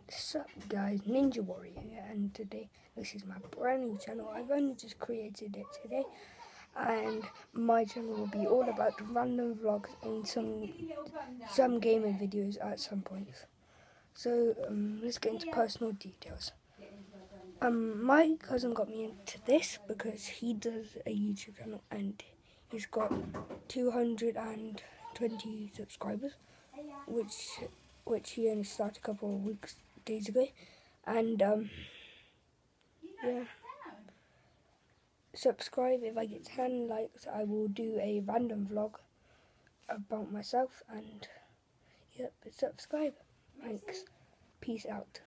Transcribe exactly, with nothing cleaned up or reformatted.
Sup guys, Ninja Warrior here, and today this is my brand new channel. I've only just created it today, and my channel will be all about random vlogs and some some gaming videos at some points. So um, let's get into personal details. Um, my cousin got me into this because he does a YouTube channel and he's got two hundred twenty subscribers, which which he only started a couple of weeks days ago, and um, yeah. Subscribe. If I get ten likes, I will do a random vlog about myself, and yep, subscribe. Thanks. Peace out.